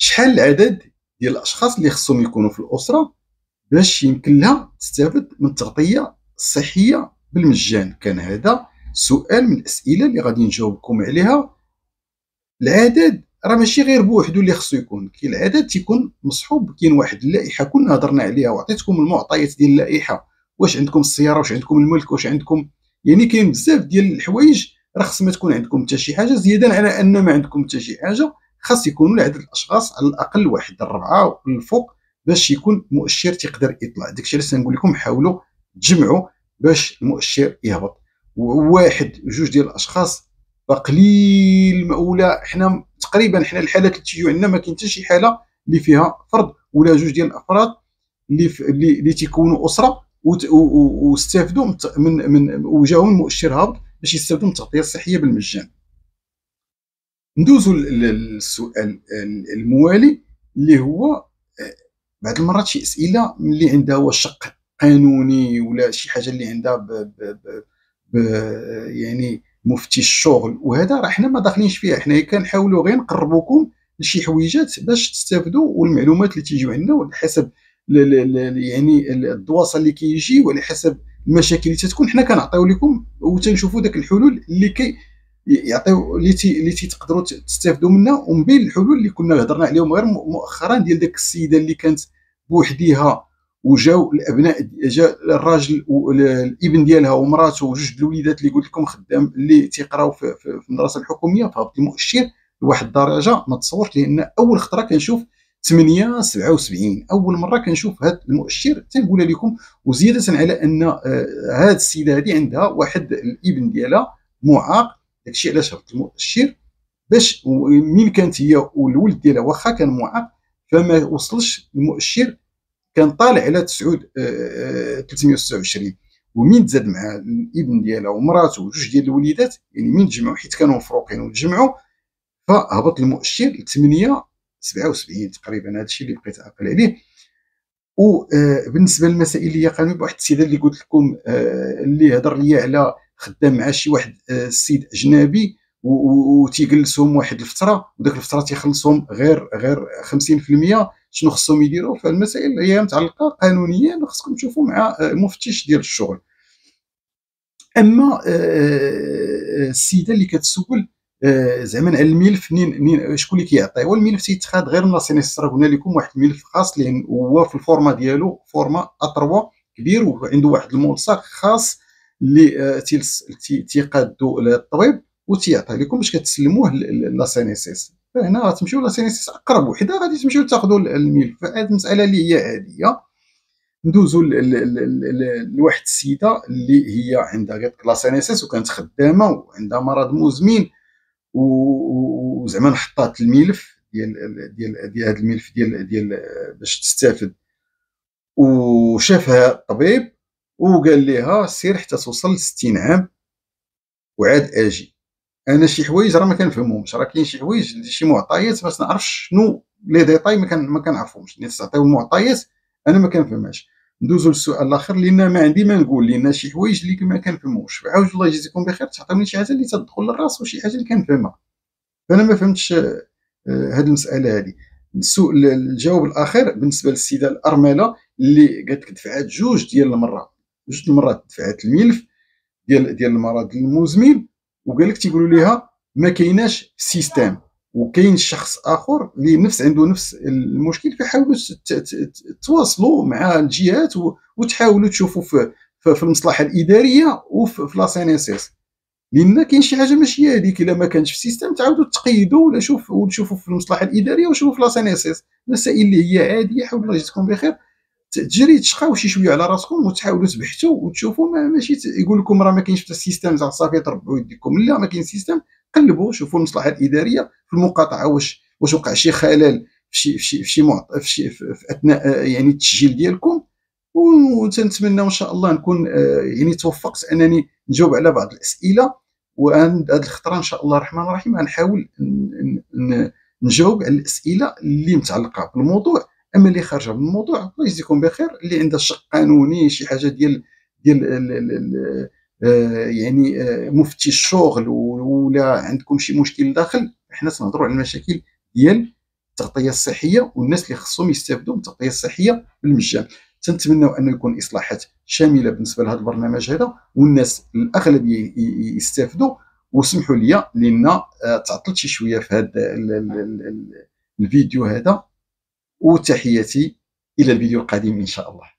شحال العدد ديال الاشخاص اللي خصهم يكونوا في الاسره باش يمكن لها تستافد من التغطيه الصحيه بالمجان؟ كان هذا سؤال من الاسئله اللي غادي نجاوبكم عليها. العدد راه ماشي غير بوحدو اللي خصو يكون، كاين العدد تيكون مصحوب، كاين واحد اللائحه كنا هضرنا عليها وعطيتكم المعطيات ديال اللائحه، واش عندكم السياره، واش عندكم الملك، واش عندكم، يعني كاين بزاف ديال الحوايج. راه خص ما تكون عندكم حتى شي حاجه زياده على ان ما عندكم حتى شي حاجه. خاص يكونوا عدد الاشخاص على الاقل واحد الربعه الفوق باش يكون مؤشر تيقدر يطلع. داكشي علاش تنقول لكم حاولوا تجمعوا باش المؤشر يهبط. واحد جوج ديال الاشخاص فقليل، ولا حنا تقريبا حنا الحالات اللي تيجيو عندنا ما كاين حتى شي حاله اللي فيها فرد ولا جوج ديال الافراد اللي تيكونوا اسره واستافدوا من وجاهم المؤشر هابط باش يستافدوا من التغطيه الصحيه بالمجان. ندوزوا للسؤال الموالي اللي هو بعض المرات شي اسئله اللي عندها هو شق قانوني ولا شي حاجه اللي عندها ب يعني مفتي الشغل، وهذا راه حنا ما داخلينش فيها. حنا كنحاولوا غير نقربوكم لشي حويجات باش تستافدوا، والمعلومات اللي تيجيو عندنا وعلى حسب يعني الدواسه اللي كيجي وعلى حسب المشاكل اللي تتكون حنا كنعطيو لكم وتنشوفوا داك الحلول اللي يعطيو اللي تقدروا تستافدوا منها. ومن بين الحلول اللي كنا هضرنا عليهم غير مؤخرا ديال داك السيده اللي كانت بوحديها وجاو الابناء، جا الراجل والابن ديالها ومراته وجوج الوليدات اللي قلت لكم خدام اللي تيقراو في المدرسه الحكوميه، فهبط المؤشر لواحد الدرجه ما تصورش. لان اول خطره كنشوف 8 77، اول مره كنشوف هذا المؤشر تنقولها لكم. وزياده على ان هذه السيده هذه عندها واحد الابن ديالها معاق، داكشي علاش هبط المؤشر. باش من كانت هي والولد ديالها واخا كان معاق فما وصلش المؤشر، كان طالع على 329. ومن تزاد مع الابن ديالها ومراته وجوج ديال الوليدات، يعني من تجمعوا حيت كانوا مفروقين وتجمعوا فهبط المؤشر ل 877 تقريبا. هذا الشيء اللي بقيت عاقل عليه. وبالنسبه للمسائل اللي هي قانونيه، واحد السيده اللي قلت لكم اللي هضر لي على خدام مع شي واحد السيد اجنبي وتيجلسهم واحد الفتره، وداك الفتره تيخلصهم غير 50%. شنو خصهم يديروا؟ فالمسائل هي متعلقه قانونيا خصكم تشوفوا مع مفتش ديال الشغل. اما السيده اللي كتسول زعما على الملف شكون اللي كيعطيه، هو الملف تيتخاد غير من لاسينيس. راه قلنا لكم واحد الملف خاص لان هو في الفورما ديالو فورما A3 كبير، وعنده واحد الملصق خاص اللي تيقادو للطبيب وتيعطيه لكم باش كتسلموه لاسينيس. فهنا غتمشيو لاسينيس اقرب وحده غادي تمشيو تاخذوا الملف. هذه المساله اللي هي عاديه. ندوزو لواحد السيده اللي هي عندها غير لاسينيس وكانت خدامه وعندها مرض مزمن، وزعما حطات الملف ديال هذا الملف ديال باش تستافد. وشافها الطبيب وقال لها سير حتى توصل ل 60 عام وعاد اجي. انا شي حوايج راه ما كنفهمهمش، راه كاين شي حوايج شي معطيات باش نعرف شنو لي ديتاي ما كنعرفهمش. ملي تعطيو المعطيات انا ما كنفهمهاش. ندوزو للسؤال الاخر لان ما عندي ما نقول، لان شي حوايج اللي ما كنفهموش. عاود الله يجزيكم بخير تعطيوني شي حاجه اللي تدخل للراس وشي حاجه اللي كنفهمها. فانا ما فهمتش هذه المساله هذه. الجواب الاخير بالنسبه للسيده الارمله اللي قالت لك دفعات جوج المرات دفعات الملف ديال المرض المزمن، وقال لك تيقولوا ليها ما كايناش سيستم، وكاين شخص اخر اللي عنده نفس المشكل. فحاولوا تواصلوا مع الجهات وتحاولوا تشوفوا في المصلحه الاداريه وفي لا سي ان اس اس، لان كاين شي حاجه ماشي هذيك. الا ما كانش في السيستم تعاودوا تقيدوا ولا تشوفوا في المصلحه الاداريه وشوفوا في لا سي ان اس اس. المسائل اللي هي عاديه حاول الله يجزيكم بخير تجري تشقاو شي شويه على راسكم وتحاولوا تبحثوا وتشوفوا. ماشي يقول لكم راه ما كاينش في السيستم صافي تربعوا يديكم. لا، ما كاين سيستم. قلبوا شوفوا المصلحه الاداريه في المقاطعه واش وقع شي خلل في اثناء يعني التسجيل ديالكم. وتنتمنى ان شاء الله نكون يعني توفقت انني نجاوب على بعض الاسئله. وهذه الخطره ان شاء الله الرحمن الرحيم غنحاول نجاوب على الاسئله اللي متعلقه بالموضوع. اما اللي خارجه من الموضوع الله يجزيكم بخير، اللي عندها شق قانوني شي حاجه ديال يعني مفتي الشغل ولا عندكم شي مشكل داخل، حنا تنهضروا على المشاكل ديال التغطيه الصحيه والناس اللي خصهم يستافدوا من التغطيه الصحيه بالمجان. تنتمناو انه يكون اصلاحات شامله بالنسبه لهذا البرنامج هذا، والناس الاغلبيه يستافدوا. وسمحوا لي لان تعطلت شي شويه في هذا الفيديو هذا، وتحياتي الى الفيديو القادم ان شاء الله.